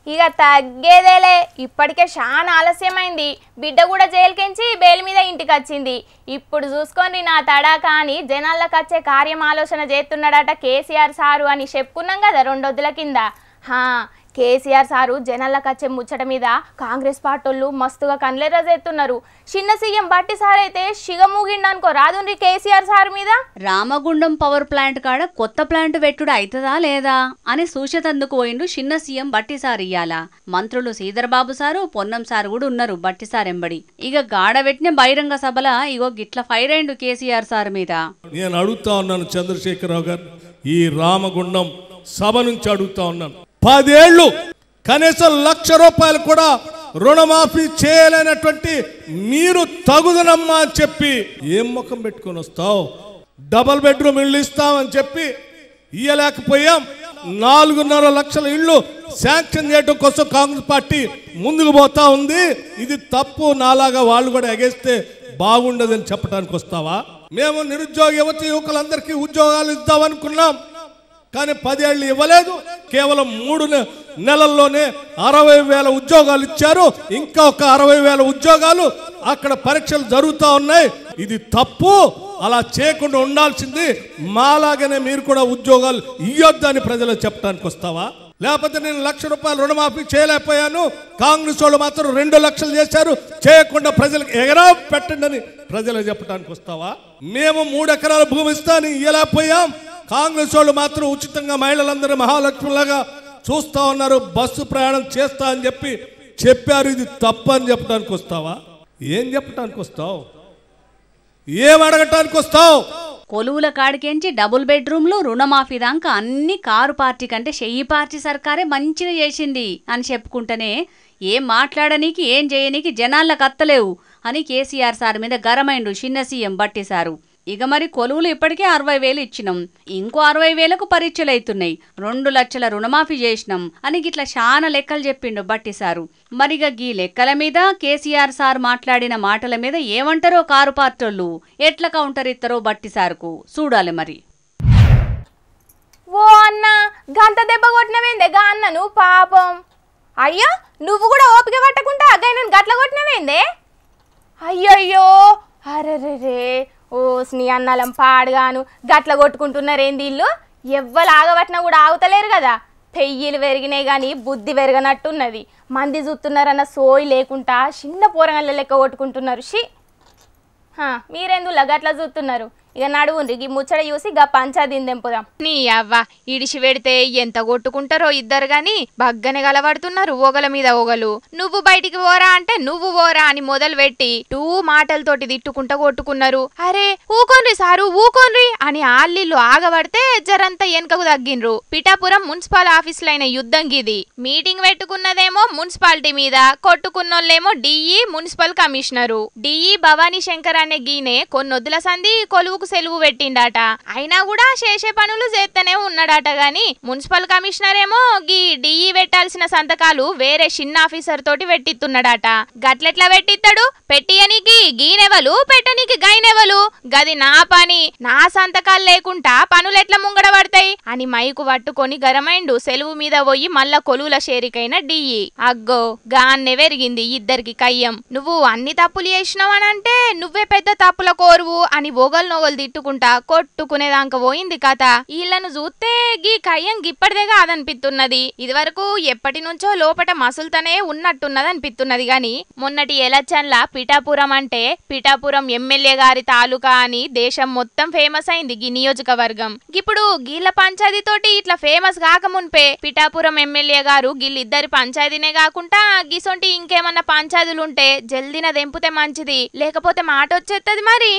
ఇక తగ్గేదేలే, ఇప్పటికే చాలా ఆలస్యమైంది. బిడ్డ కూడా జైలుకెంచి బెయిల్ మీద ఇంటికి వచ్చింది. ఇప్పుడు చూసుకొని నా తడాక అని జనాల్లోకి వచ్చే కార్యం ఆలోచన చేస్తున్నాడట కేసీఆర్ సారు అని చెప్పుకున్నాం కదా 2 రోజుల కింద. కేసీఆర్ సారు జనాల్లోకి వచ్చే ముచ్చట మీద కాంగ్రెస్ పార్టీలు మస్తుగా కన్లెర్రజేస్తున్నారు. చిన్న సీఎం బట్టి సార్ అయితే షిగమూగిండనుకో రాదుండ్రి కేసీఆర్ సార్ మీద. రామగుండం పవర్ ప్లాంట్ కాడ కొత్త ప్లాంట్ వెట్టుడు అయితదా లేదా అని సూచతందుకు పోయిండు చిన్న సీఎం బట్టి సార్ ఇయ్యాల. మంత్రులు శ్రీధర్బాబు సారు పొన్నం సారు కూడా ఉన్నారు బట్టి సార్ ఎంబడి. ఇక గాడబెట్టిన బహిరంగ సభల ఇగో గిట్ల ఫైర్ అయిండు కేసీఆర్ సార్ మీద. నేను అడుగుతా ఉన్నాను చంద్రశేఖరరావు గారు, ఈ రామగుండం సభ నుంచి అడుగుతా ఉన్నాను, 10 ఏళ్ళు కనీసం ₹1,00,000 కూడా రుణమాఫీ చేయలేనటువంటి మీరు తగుదనమ్మా అని చెప్పి ఏం ముఖం పెట్టుకొని వస్తావు? డబుల్ బెడ్రూమ్ ఇళ్ళు ఇస్తామని చెప్పి ఇయ్యలేకపోయాం. 4.5 లక్షల ఇళ్ళు శాంక్షన్ చేయడం కోసం కాంగ్రెస్ పార్టీ ముందుకు పోతా ఉంది. ఇది తప్పు, నాలాగా వాళ్ళు కూడా ఎగేస్తే బాగుండదని చెప్పడానికి వస్తావా? మేము నిరుద్యోగ యువకులందరికీ ఉద్యోగాలు ఇద్దామనుకున్నాం, కానీ 10 ఏళ్ళు ఇవ్వలేదు. కేవలం 3 నెలల్లోనే 60,000 ఉద్యోగాలు ఇచ్చారు. ఇంకా ఒక 60,000 ఉద్యోగాలు అక్కడ పరీక్షలు జరుగుతూ ఉన్నాయి. ఇది తప్పు, అలా చేయకుండా ఉండాల్సింది. మాలాగానే మీరు కూడా ఉద్యోగాలు ఇయ్యొద్దని ప్రజలకు చెప్పడానికి వస్తావా? లేకపోతే నేను ₹1,00,000 రుణమాఫీ చేయలేకపోయాను, కాంగ్రెస్ వాళ్ళు మాత్రం 2 లక్షలు చేశారు, చేయకుండా ప్రజలకు ఎగరా పెట్టండి అని ప్రజలకు చెప్పడానికి వస్తావా? మేము 3 ఎకరాల భూమి ఇస్తాను ఇయ్యలేకపోయాం, కాంగ్రెస్ వాళ్ళు మాత్రం ఉచితంగా మహిళలందరూ మహాలక్ష్మిలాగా చూస్తా ఉన్నారు, బస్సు ప్రయాణం చేస్తా అని చెప్పారు. ఇది తప్పు అని చెప్పడానికి వస్తావా? ఏం చెప్పడానికి వస్తావు? ఏం అడగటానికి వస్తావు? కొలువుల కాడికెంచి డబుల్ బెడ్రూమ్లు రుణమాఫీ దాకా అన్ని కారు పార్టీ కంటే చెయ్యి పార్టీ సర్కారే మంచిగా చేసింది అని చెప్పుకుంటేనే ఏం మాట్లాడనీకి ఏం చేయనీకి జనాలకు అత్తలేవు అని కేసీఆర్ సార్ మీద గరమైండు చిన్న సీఎం బట్టి సారు. ఇక మరి కొలువులు ఇప్పటికే 60,000 ఇచ్చినాం, ఇంకో 60,000కు పరీక్షలు అవుతున్నాయి, 2 లక్షల రుణమాఫీ చేసినాం అని గిట్లా చాలా లెక్కలు చెప్పిండు బట్టి సారు. మరిగా గీ లెక్కల మీద కేసీఆర్ సార్ మాట్లాడిన మాటల మీద ఏమంటారో కారు పార్టీలు ఎట్లా కౌంటర్ ఇస్తారో బట్టి సార్కు చూడాలి మరి. ఓ అన్న గంత దెబ్బ కొట్టినవేందే గా అన్నను పాపం. అయ్యో నువ్వు కూడా ఓపిక పట్టకుండా అగ్గైనా గట్ల కొట్టినవేందే? అయ్యయ్యో అరెరే ఓ స్నీ అన్నలం పాడుగాను గట్ల కొట్టుకుంటున్నారేంది ఇల్లు? ఎవ్వరు ఆగబట్టినా కూడా ఆగుతలేరు కదా. పెయ్యిలు పెరిగినాయి కానీ బుద్ధి పెరగనట్టున్నది. మంది చూస్తున్నారన్న సోయి లేకుండా చిన్న పోరగాళ్ళ లెక్క కొట్టుకుంటున్నారు. మీరెందుకు గట్లా చూస్తున్నారు? ఇక నడువుండ్రి ఈ ముచ్చట చూసి గా పంచాదీని దెంపుదాం. నీ అవ్వ ఇడిచి పెడితే ఎంత కొట్టుకుంటారో ఇద్దరు గాని బగ్గనే గలబడుతున్నారు ఓగల మీద ఓగలు. నువ్వు బయటికి పోరా అంటే నువ్వు పోరా అని మొదలు పెట్టి 2 మాటలతోటి తిట్టుకుంటా కొట్టుకున్నారు. అరే ఊకోన్రి సారు ఊకోన్రి అని ఆళ్ళిల్లు ఆగబడితే జరంతా వెనకకు తగ్గిన్రు. పిఠాపురం మున్సిపల్ ఆఫీసులైన యుద్ధం గిది. మీటింగ్ పెట్టుకున్నదేమో మున్సిపాలిటీ మీద, కొట్టుకున్నోళ్ళేమో DE municipal commissioner. DE Bhavani Shankar అనే గీనే కొన్నొద్దుల సంధి కొలువు సెలవు పెట్టిండట. అయినా కూడా చేసే పనులు చేస్తూనే ఉన్నాడట గాని మున్సిపల్ కమిషనర్ ఏమో గీ డిఈ పెట్టాల్సిన సంతకాలు వేరే చిన్న ఆఫీసర్ తోటి పెట్టిస్తున్నాడట. గట్లెట్లా పెట్టిస్తాడు? పెట్టియనికి గీనెవలు, పెట్టనికి గైనెవలు? గది నా పని, నా సంతకాలు లేకుండా పనులు ఎట్లా ముంగడబడతాయి అని మైకు పట్టుకొని గరమైండు సెలవు మీద పోయి మళ్ళా కొలువుల షేరికైన డిఈ. అగ్గో గాన్నే వెరిగింది ఇద్దరికి కయ్యం. నువ్వు అన్ని తప్పులు చేసినావనంటే నువ్వే పెద్ద తప్పుల కోరువు అని ఓగల్ నోగలు తిట్టుకుంటా కొట్టుకునేదాక పోయింది కథ. వీళ్ళను చూస్తే గీ కయ్యం గిప్పటిదే కాదనిపిస్తున్నది. ఇది వరకు ఎప్పటి నుంచో లోపట మసులుతనే ఉన్నట్టున్నది అనిపిస్తున్నది గాని మొన్నటి ఎలక్షన్ల పిఠాపురం అంటే పిఠాపురం ఎమ్మెల్యే గారి తాలూకా అని దేశం మొత్తం ఫేమస్ అయింది గీ నియోజకవర్గం. ఇప్పుడు గీళ్ళ పంచాయతీ తోటి ఇట్లా ఫేమస్ కాకమున్పే పిఠాపురం ఎమ్మెల్యే గారు గిల్లిద్దరి పంచాయతీనే కాకుండా గిసొంటి ఇంకేమన్నా పంచాయతీలుంటే జల్దిన దెంపుతే మంచిది, లేకపోతే మాట వచ్చేస్తుంది మరి.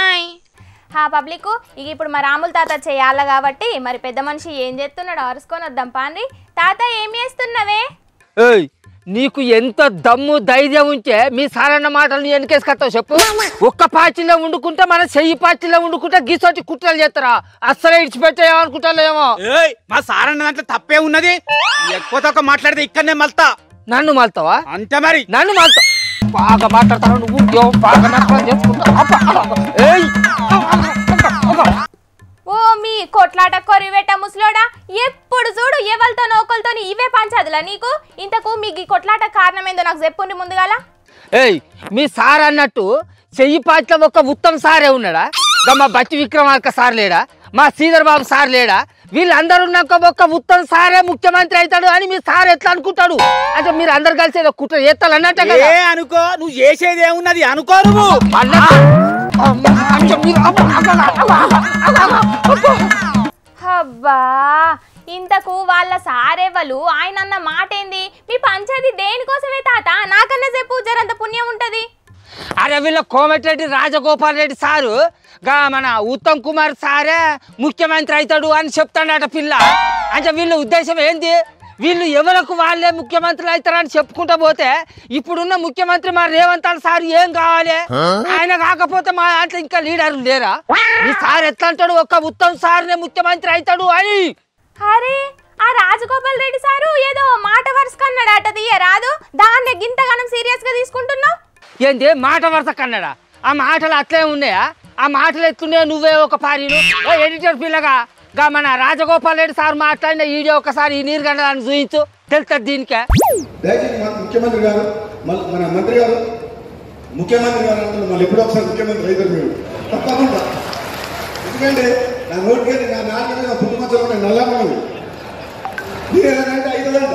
పబ్లిక్ ఇక ఇప్పుడు మా రాముల తాత చేయాలి కాబట్టి మరి పెద్ద మనిషి ఏం చేస్తున్నాడు అరుసుకొని వద్దాం పాండ్రి. తాత ఏం చేస్తున్నావే? నీకు ఎంత దమ్ము ధైర్యం ఉంటే మీ సారన్న మాటలు వెనకేసుకొస్తావు చెప్పు. ఒక్క పార్టీలో వండుకుంటే మన చెయ్యి పార్టీలో వండుకుంటే గీసోటి కుట్రలు చేస్తారా? అస్సలే ఇడిచిపెట్టేమనుకుంటాలేమో. మా సారన్న దాంట్లో తప్పే ఉన్నది. ఎక్కువ తక్కువ మాట్లాడితే ఇక్కడనే మల్తా. నన్ను మల్తావా? అంతే మరి. నన్ను మల్తా బాగా మాట్లాడతాను నువ్వు, బాగా చేసుకుంటా. ఓ ఓ మీ కొట్లాట కొరివేట ముసలోడా, ఎప్పుడు చూడు ఎవరితో నోకలతో ఇవే పంచాదులా నీకు? ఇంతకు మీకు ఈ కొట్లాట కారణం ఏందో నాకు చెప్పుండి ముందుగాల. ఏయ్ మీ సార్ అన్నట్టు చెయ్యి పాటలో ఒక ఉత్తమ్ సారే ఉన్నాడా? మా బట్టి విక్రమార్క సార్ లేడా? మా శ్రీధర్ బాబు సార్ లేడా? వీళ్ళందరూ ఉన్నాక ఒక్క ఉత్తమ్ సారే ముఖ్యమంత్రి అవుతాడు అని మీ సార్ ఎట్లా అనుకుంటాడు? అంటే మీరు అందరు కలిసి ఏదో కుట్ర చేస్తాను అన్నట్టు కదా. అనుకో, నువ్వు చేసేది ఏమున్నది అనుకో. నువ్వు అబ్బా, ఇంతకు వాళ్ళ సారేవలు ఆయన అన్న మాట ఏంది? మీ పంచాయతీ దేనికోసమే తాత? నాకన్నా చెప్పు, జరంత పుణ్యం ఉంటది. అరే వీళ్ళ కోమటిరెడ్డి రాజగోపాల్ రెడ్డి సారు మన ఉత్తమ్ కుమార్ సారే ముఖ్యమంత్రి అవుతాడు అని చెప్తాడట పిల్ల. అంటే వీళ్ళ ఉద్దేశం ఏంది? వీళ్ళు ఎవరికి వాళ్ళే ముఖ్యమంత్రులు అవుతారని చెప్పుకుంటా పోతే ఇప్పుడున్న ముఖ్యమంత్రి మా రేవంత్ సార్ ఏం కావాలి? ఆయన కాకపోతే మా దాంట్లో ఇంకా లీడర్లు లేరా? ఈ సార్ ఎట్లా అంటాడు ఒక్క ఉత్తమ్ సార్నే ముఖ్యమంత్రి అవుతాడు అని? అరే ఆ రాజగోపాల్ రెడ్డి సారు ఏదో మాట వరుస కన్నాడట, తీయరాదు? దాన్ని గింతగానం సీరియస్ గా తీసుకుంటున్నావు ఏంది? మాట వరుస కన్నాడా? ఆ మాటలు అట్లే ఉన్నాయా? ఆ మాటలు ఎత్తుండే నువ్వే ఒక పారీను ఎడిటర్ పిల్లగా మన రాజగోపాల్ రెడ్డి సార్ మాట్లాడిన వీడియో ఒకసారి ఈ నీరు గంటలను చూయించు, తెలుస్తుంది దీనికే. ముఖ్యమంత్రి గారు మన మంత్రి గారు ముఖ్యమంత్రి గారు అంటే మళ్ళీ ఎప్పుడో ఒకసారి ముఖ్యమంత్రి అవుతారు మీరు తప్పకుండా. ఎందుకంటే నా నోటికి నా నాన్న మీద పుట్టుమచ్చలు ఉన్నాయి, నల్లమ్మలు మీరు ఏదంటే అవుతుందంట.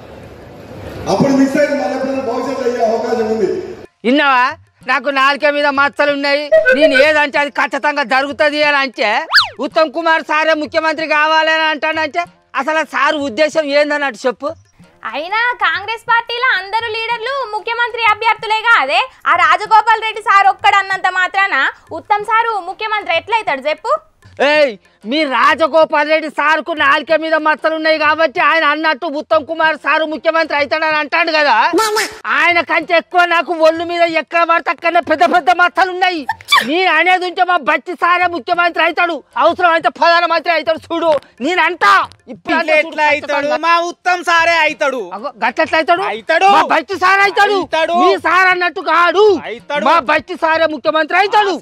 అప్పుడు మిస్ అయితే మళ్ళీ ఎప్పుడైనా భవిష్యత్తు అయ్యే అవకాశం ఉంది. విన్నావా? నాకు నాలుక మీద మచ్చలు ఉన్నాయి, నేను ఏదంటే అది ఖచ్చితంగా జరుగుతుంది అని అంటే ఉత్తమ్ కుమార్ సారే ముఖ్యమంత్రి కావాలని అంటానంటే అసలు సార్ ఉద్దేశం ఏందన్నట్టు చెప్పు. అయినా కాంగ్రెస్ పార్టీలో అందరూ లీడర్లు ముఖ్యమంత్రి అభ్యర్థులేగా. అదే ఆ రాజగోపాల్ రెడ్డి సార్ ఒక్కడు అన్నంత మాత్రాన ఉత్తమ్ సారు ముఖ్యమంత్రి ఎట్లయితాడు చెప్పు? ఏయ్ మీ రాజగోపాల్ రెడ్డి సార్కు నాలుక మీద మచ్చలు ఉన్నాయి కాబట్టి ఆయన అన్నట్టు ఉత్తమ్ కుమార్ సారు ముఖ్యమంత్రి అవుతాడని అంటాడు కదా. ఆయన కంటే ఎక్కువ నాకు ఒళ్ళు మీద ఎక్కడ పడితే అక్కడనే పెద్ద పెద్ద మచ్చలు ఉన్నాయి. నేను అనేది ఉంటే మా బట్టి సారే ముఖ్యమంత్రి అవుతాడు, అవసరం అయితే ప్రధానమంత్రి అవుతాడు. చూడు నేనంటా ఇప్పుడు ఎట్లా అవుతాడు? మా ఉత్తమ్ సారే అవుతాడు. గట్లెట్లా అవుతాడు? అవుతాడు. మా బట్టి సార్ అవుతాడు. మీ సార్ అన్నట్టు కాదు, మా బట్టి సారే ముఖ్యమంత్రి అవుతాడు.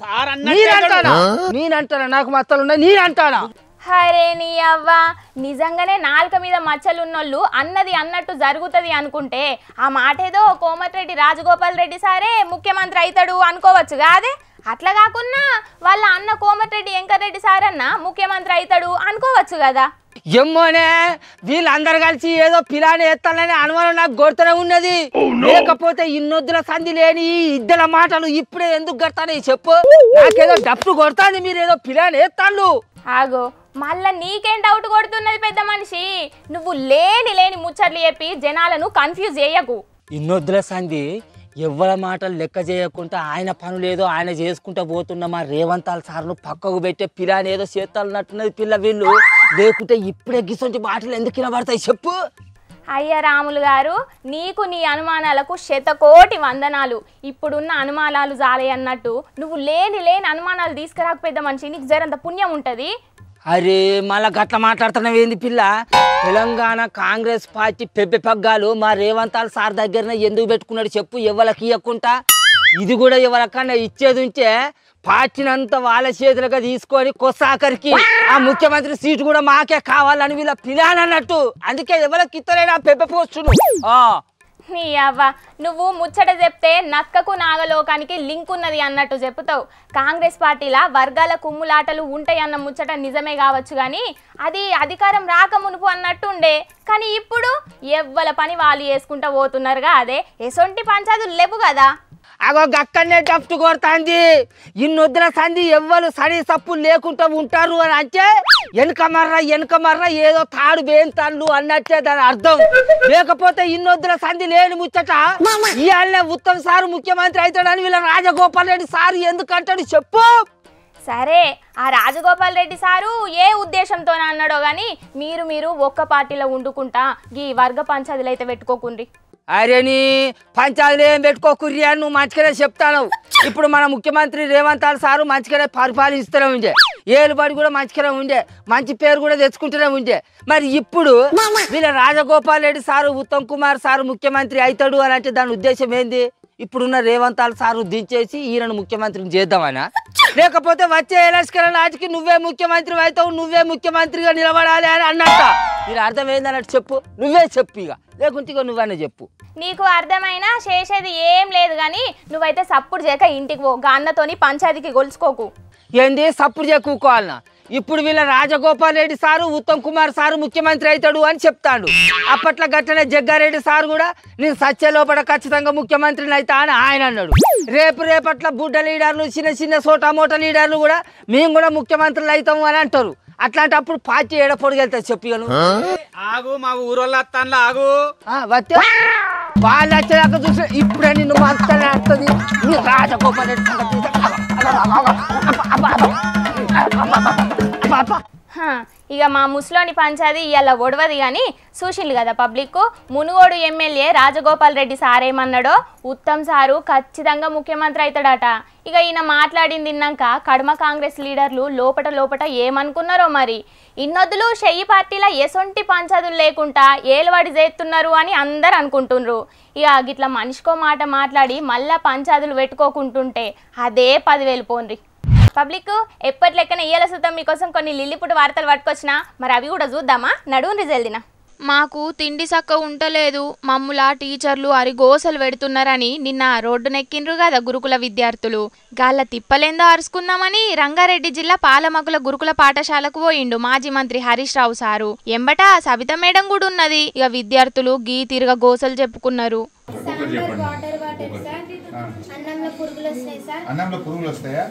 నేనంటానా నాకు మచ్చలు ఉన్నాయి? నేనంటానా? హరే నీ అవ్వ, నిజంగానే నాలుక మీద మచ్చలున్నోళ్ళు అన్నది అన్నట్టు జరుగుతుంది అనుకుంటే ఆ మాట ఏదో కోమటిరెడ్డి రాజగోపాల్ రెడ్డి సారే ముఖ్యమంత్రి అవుతాడు అనుకోవచ్చు కాదే. అట్లా కాకున్నా వాళ్ళ అన్న కోమటిరెడ్డి వెంకటరెడ్డి సార్ అన్న ముఖ్యమంత్రి అవుతాడు అనుకోవచ్చు కదా. ఎమ్మోనే వీళ్ళందరు కలిసి ఏదో పిలాని ఎత్తాలని అనుమానం నాకు కొడుతూనే ఉన్నది. లేకపోతే ఇన్నొద్దుల సంధి లేని ఇద్దల మాటలు ఇప్పుడే ఎందుకు కడతాను చెప్పు? నాకేదో డప్పు కొడతాను, మీరు ఏదో పిలాని ఎత్తాను. ఆగో, మళ్ళా నీకేం డౌట్ కొడుతున్నది పెద్ద మనిషి? నువ్వు లేని లేని ముచ్చట్లు చెప్పి జనాలను కన్ఫ్యూజ్ చేయకు. ఇన్నొద్దుల సంధి ఎవ్వల మాటలు లెక్క చేయకుండా ఆయన పనులేదో ఆయన చేసుకుంటూ పోతున్న మా రేవంత్ సార్ను పక్కకు పెట్టే పిల్లని ఏదో చేస్తాలన్నట్టున్నది పిల్ల. వీళ్ళు లేకుంటే ఇప్పుడే గిసొంటి మాటలు ఎందుకు వినబడతాయి చెప్పు? అయ్య రాములు గారు, నీకు నీ అనుమానాలకు శతకోటి వందనాలు. ఇప్పుడున్న అనుమానాలు జాలే అన్నట్టు నువ్వు లేని లేని అనుమానాలు తీసుకురాక పెద్ద మనిషి, నీకు జరంత పుణ్యం ఉంటుంది. అరే మళ్ళా గట్ల మాట్లాడుతున్నావు ఏంది పిల్ల? తెలంగాణ కాంగ్రెస్ పార్టీ పెబ్బె పగ్గాలు మా రేవంత్ సార్ దగ్గరనే ఎందుకు పెట్టుకున్నాడు చెప్పు? ఎవరికి ఇవ్వకుండా ఇది కూడా ఎవరికన్నా ఇచ్చేది ఉంటే పార్టీనంతా వాళ్ళ చేతులుగా తీసుకొని కొసాకరికి ఆ ముఖ్యమంత్రి సీటు కూడా మాకే కావాలని వీళ్ళ పిలాన్ అన్నట్టు. అందుకే ఎవరికి ఇస్తలేడు ఆ పెబ్బె పోస్టును. నీ అవ్వ, నువ్వు ముచ్చట చెప్తే నక్కకు నాగలోకానికి లింక్ ఉన్నది అన్నట్టు చెప్తావు. కాంగ్రెస్ పార్టీలా వర్గాల కుమ్ములాటలు ఉంటాయి అన్న ముచ్చట నిజమే కావచ్చు, కానీ అది అధికారం రాక మునుపు అన్నట్టుండే. కానీ ఇప్పుడు ఎవ్వల పని వాళ్ళు చేసుకుంటా పోతున్నారుగా. అదే ఎసొంటి పంచాయతీలు లేవు కదా. అగో గక్కనే డప్టు కొడుతుంది. ఇన్నొద్దుల సంధి ఎవ్వరు సడి సప్పు లేకుండా ఉంటారు అని అంటే వెనక మర్ర ఏదో తాడు బేంతాళ్ళు అన్నట్టే దాని అర్థం. లేకపోతే ఇన్నొద్దుల సంధి లేని ముచ్చట ఇవాళనే ఉత్తమ్ సారు ముఖ్యమంత్రి అవుతాడని వీళ్ళ రాజగోపాల్ రెడ్డి సారు ఎందుకు అంటాడు చెప్పు? సరే, ఆ రాజగోపాల్ రెడ్డి సారు ఏ ఉద్దేశంతో అన్నాడో గాని మీరు ఒక్క పార్టీలో ఉండుకుంటా ఈ వర్గ పంచాయతీలు అయితే పెట్టుకోకుండ్రి. అరే నీ పంచాయతీలు ఏం పెట్టుకోకుర్రి అని నువ్వు మంచిగానే చెప్తాను. ఇప్పుడు మన ముఖ్యమంత్రి రేవంత్ సారు మంచిగానే పరిపాలిస్తూనే ఉండే, ఏలుబడి కూడా మంచిగానే ఉండే, మంచి పేరు కూడా తెచ్చుకుంటూనే ఉండే. మరి ఇప్పుడు వీళ్ళ రాజగోపాల్ రెడ్డి సారు ఉత్తమ్ కుమార్ సారు ముఖ్యమంత్రి అవుతాడు అని అంటే దాని ఉద్దేశం ఏంది? ఇప్పుడున్న రేవంతాల్ సారు దించేసి ఈయనను ముఖ్యమంత్రిని చేద్దామనా, లేకపోతే వచ్చే ఎలక్షన్ నాటికి నువ్వే ముఖ్యమంత్రి అవుతావు, నువ్వే ముఖ్యమంత్రిగా నిలబడాలి అని అన్నట్ట? మీరు అర్థమైందన్నట్టు చెప్పు, నువ్వే చెప్పు, ఇక లేకుంటే ఇక నువ్వనే చెప్పు. నీకు అర్థమైనా చేసేది ఏం లేదు కానీ నువ్వైతే సప్పుడు చేయక ఇంటికి పో. అన్నతోని పంచాయతీకి గొలుసుకోకు. ఏంది సప్పుడు చేయకూకోవాలనా? ఇప్పుడు వీళ్ళ రాజగోపాల్ రెడ్డి సారు ఉత్తమ్ కుమార్ సారు ముఖ్యమంత్రి అవుతాడు అని చెప్తాడు. అప్పట్లో గట్టనే జగ్గారెడ్డి సారు కూడా నేను సత్య లోపల ఖచ్చితంగా ముఖ్యమంత్రిని అవుతా అని ఆయన అన్నాడు. రేపట్ల బుడ్డ లీడర్లు, చిన్న చిన్న సోటా మోటా లీడర్లు కూడా మేము కూడా ముఖ్యమంత్రులు అవుతాము అని అంటారు. అట్లాంటప్పుడు పార్టీ ఏడపొడిగెళ్తా చెప్పిగను. ఆగు, మా ఊరోళ్ళు వస్తాను ఆగు. వస్తే వాళ్ళు వచ్చేదాకా చూసి ఇప్పుడే నిన్ను మంతనే వస్తుంది. రాజగోపాల్ రెడ్డి ఇక మా ముసలోని పంచాది ఇవాళ ఒడవది కానీ చూసిండు కదా పబ్లిక్. మునుగోడు ఎమ్మెల్యే రాజగోపాల్ రెడ్డి సారేమన్నాడో, ఉత్తమ్ సారు ఖచ్చితంగా ముఖ్యమంత్రి అవుతాడట. ఇక ఈయన మాట్లాడింది విన్నాక కడమ కాంగ్రెస్ లీడర్లు లోపట ఏమనుకున్నారో మరి. ఇన్నొద్దులు షెయ్యి పార్టీల ఎసొంటి పంచాదులు లేకుండా ఏలువాడి చేస్తున్నారు అని అందరు అనుకుంటున్నారు. ఇక గిట్లా మనిషికో మాట మాట్లాడి మళ్ళా పంచాదులు పెట్టుకోకుంటుంటే అదే 10,000 పోన్రి. పబ్లిక్ ఎప్పటి లెక్కన ఇయ్యాల సుతం మీకోసం కొన్ని లిల్లిపుట్టు వార్తలు పట్టుకొచ్చినా, మరి అవి కూడా చూద్దామా? నడువుని జల్దిన. మాకు తిండి సక్క ఉంటలేదు, మమ్ములా టీచర్లు అరిగోసలు పెడుతున్నారని నిన్న రోడ్డునెక్కిండ్రు కదా గురుకుల విద్యార్థులు. గాళ్ళ తిప్పలేందో అరుచుకుందామని రంగారెడ్డి జిల్లా పాలమకుల గురుకుల పాఠశాలకు పోయిండు మాజీ మంత్రి హరీష్ రావు సారు. ఎంబట సబిత మేడం కూడా ఉన్నది. ఇక విద్యార్థులు గీ తిరగ గోసలు చెప్పుకున్నారు. అన్నంలో పురుగులు వస్తాయా?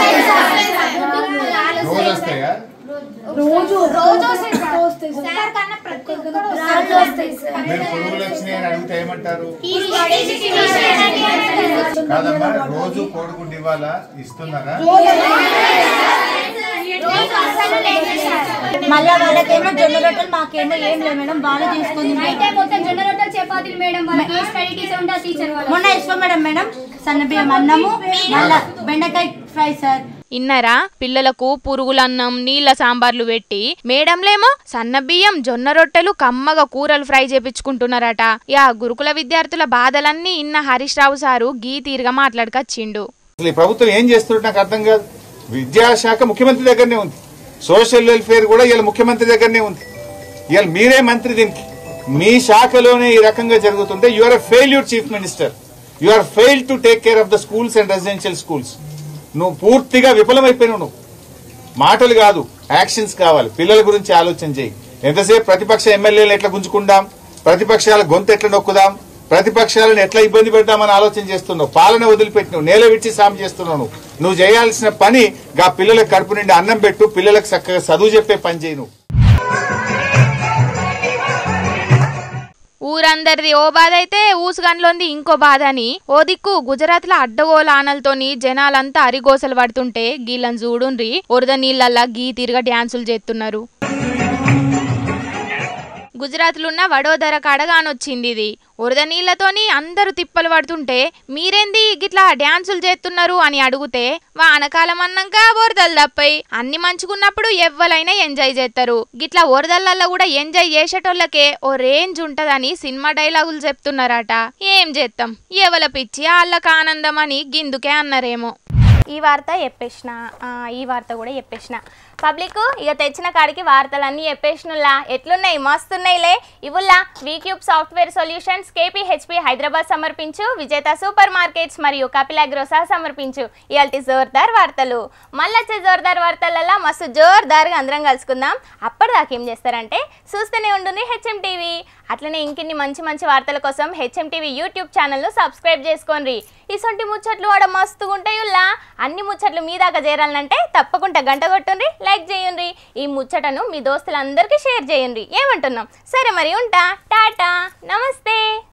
మీరు పురుగులు వచ్చినాయని అడిగితే ఏమంటారు? కాదమ్మా, రోజు కోడిగుడ్డు ఇవ్వాలా? ఇస్తున్నారా? మళ్ళా వాళ్ళకేమో జొన్న రొట్టెలు, మాకేమో ఏం లేదు మేడం. బాగా తీసుకుంది జొన్న రొట్టెలు చపాతీలు మేడం. మొన్న ఇష్టం మేడం సన్న బియ్యం అన్నము, మళ్ళా బెండకాయ ఫ్రై సార్. ఇన్నరా పిల్లలకు పురుగులన్నం, నీళ్ల సాంబార్లు పెట్టి మేడంలేమో సన్న బియ్యం, జొన్న రొట్టెలు, కమ్మగా కూరలు ఫ్రై చేపించుకుంటున్నారట. యా గురుకుల విద్యార్థుల బాధలన్నీ ఇన్న హరీష్ రావు సారు గీ తీరుగా మాట్లాడుకొచ్చిండు. ప్రభుత్వం ఏం చేస్తున్నట్టు నాకు అర్థం కాదు. విద్యాశాఖ ముఖ్యమంత్రి దగ్గరనే ఉంది, సోషల్ వెల్ఫేర్ కూడా ఇలా ముఖ్యమంత్రి దగ్గరనే ఉంది. ఇవాళ మీరే మంత్రి దీనికి. మీ శాఖలోనే ఈ రకంగా జరుగుతుంటే you are a failure chief minister. You are fail to take care of the schools and residential schools. నువ్వు పూర్తిగా విఫలమైపోయినావు. నువ్వు మాటలు కాదు, యాక్షన్స్ కావాలి. పిల్లల గురించి ఆలోచన చేయి. ఎంతసేపు ప్రతిపక్ష ఎమ్మెల్యేలు ఎట్లా గుంజుకుందాం, ప్రతిపక్షాల గొంతు ఎట్లా నొక్కుదాం, ప్రతిపక్షాలను ఎట్లా ఇబ్బంది పెడతామని ఆలోచన చేస్తున్నావు. పాలన వదిలిపెట్టినావు, నేల విడిచి సాము చేస్తున్నావు. నువ్వు చేయాల్సిన పని గా పిల్లలకు కడుపు నిండి అన్నం పెట్టు, పిల్లలకు చక్కగా చదువు చెప్పే పని చేయి. నువ్వు ఊరందరిది ఓ బాధ అయితే ఊసుగన్లోంది ఇంకో బాధ అని ఓ దిక్కు గుజరాత్ లో అడ్డగోల ఆనలతోని జనాలంతా అరిగోసలు పడుతుంటే గీళ్ళని చూడుండ్రి వరద నీళ్ళల్లా గీ తిరగ డ్యాన్సులు చేస్తున్నారు. గుజరాత్లున్న వడోదర కడగానొచ్చింది ఇది. వరద నీళ్లతోని అందరూ తిప్పలు పడుతుంటే మీరేంది గిట్లా డ్యాన్సులు చేస్తున్నారు అని అడిగితే, వానకాలం అన్నాక వరదలు తప్పై అన్ని మంచుకున్నప్పుడు ఎవ్వలైనా ఎంజాయ్ చేస్తారు, గిట్లా వరదలల్లో కూడా ఎంజాయ్ చేసేటోళ్ళకే ఓ రేంజ్ ఉంటదని సినిమా డైలాగులు చెప్తున్నారట. ఏం చేస్తాం, ఎవల పిచ్చి వాళ్ళకి ఆనందం అని గిందుకే అన్నారేమో. ఈ వార్త చెప్పేసిన, ఈ వార్త కూడా చెప్పేసిన. పబ్లిక్ ఇక తెచ్చిన కాడికి వార్తలన్నీ చెప్పేసినుల్లా. ఎట్లున్నాయి? మస్తున్నాయిలే. ఇవుల్లా V cube software solutions, KPHP Hyderabad సమర్పించు, విజేత సూపర్ మార్కెట్స్ మరియు కపిలాగ్రోసా సమర్పించు ఇయాల్టి జోర్దార్ వార్తలు. మళ్ళొచ్చే జోర్దార్ వార్తలల్లా మస్తు జోర్దార్గా అందరం కలుసుకుందాం. అప్పటిదాకా ఏం చేస్తారంటే చూస్తూనే ఉండుని HM టీవీ. అట్లనే ఇంకిన్ని మంచి మంచి వార్తల కోసం HM టీవీ యూట్యూబ్ ఛానల్ను సబ్స్క్రైబ్ చేసుకోండి. ఇసొంటి ముచ్చట్లు వాడ మస్తుగా ఉంటాయుల్లా. అన్ని ముచ్చట్లు మీ దాకా చేరాలంటే తప్పకుండా గంట కొట్టుండ్రి, లైక్ చేయండి. ఈ ముచ్చటను మీ దోస్తులందరికీ షేర్ చేయండి. ఏమంటున్నాం? సరే మరి ఉంటా. టాటా, నమస్తే.